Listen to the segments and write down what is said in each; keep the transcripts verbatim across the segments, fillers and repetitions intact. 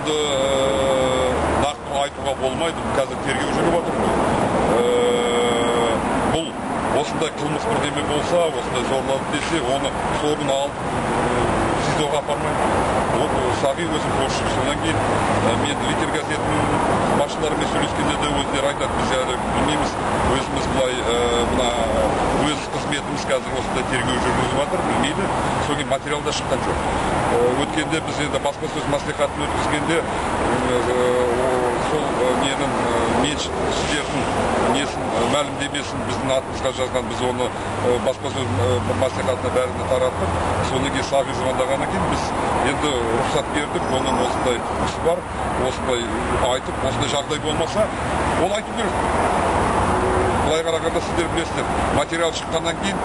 Енді нақты айтуға болмайды, қазір тергеу жүріп жатыр. Бұл осындай қылмыс бірдеме болса, осындай зорлады десе, оны сорын алып СИЗОға апармайды. Сағи өзім қосып, содан кейін мен Литер газетінің басшыларымен сөйлескенде де өздері айтады, біз әлі білмейміз, өзіміз бұлай мына өз қызметіміз қазір осындай тергеу жүргізіп жатыр, білмейді, содан кейін материалда шыққан жоқ. Өткенде біз енді баспасөз мәслихатын өткізгенде сол ненің меншікшілердің несін мәлімдемесін біздің атымызға жазған, біз оны баспасөз мәслихатына бәріне тараттық. Содан кейін Сағи звондағаннан кейін біз енді рұқсат бердік, оның осындай ісі бар, осындай айтып, осындай жағдай болмаса, ол айту керек. Былай қарағанда сіздер білесіздер, материал шыққаннан кейін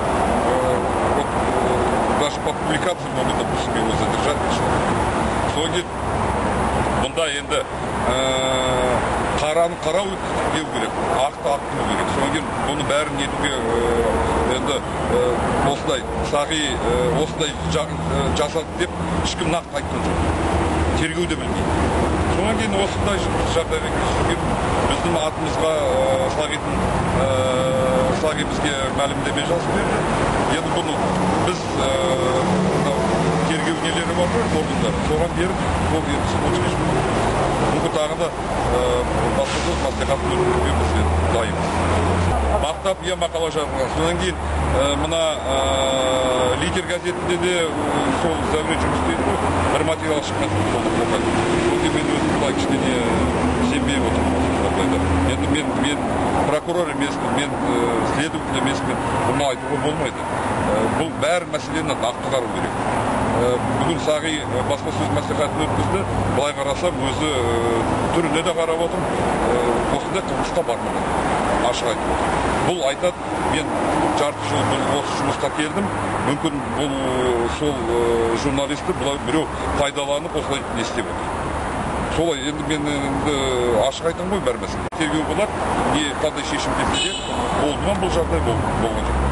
даже по публикации могут, допустим, его задержать. Содан кейін бұнда енді қараны қарау деу керек, ақты ақтау керек. Содан кейін бұны бәрін етуге енді осындай Сағи осындай жасады деп ешкім нақты айтқан жоқ. Тергеу де білмейді. Содан кейін осындай жағдайға келген біздің атымызға Сағидің Сағи бізге мәлімдеме жазып берді. Енді бұны біз тергеу нелері бар ғой, органдар. Соған беріп, сол енді сот шешімі. Мүмкін тағы да баспасөз мәслихатын өткізуге біз дайынбыз. Мақтап, иә, мақала жазылған. Содан кейін мына Литер газетінде де сол зәуре жұмыс істейді, бір материал шыққан болды болған. Бұл мен өзім бұлай кішкене сенбей отырмын. Енді мен мен прокурор емеспін, мен следователь емеспін, бұны айтуға болмайды. Бұл бәр мәселені нақты қарау керек. Бүгін Сағи баспасөз мәслихатын өткізді, былай қарасам өзі түріне де қарап отырып, осындай қылмысқа бармаған, ашық айтып отыр. Бұл айтады, мен жарты жыл бұл осы жұмысқа келдім, мүмкін бұл сол журналисті біреу пайдаланып осылай не істеп отыр. Солай, енді мен ашық айтам ғой бәр мәселе. Тергеу болады, не қандай шешім келсе де, болды ма бұл жағдай болған жоқ.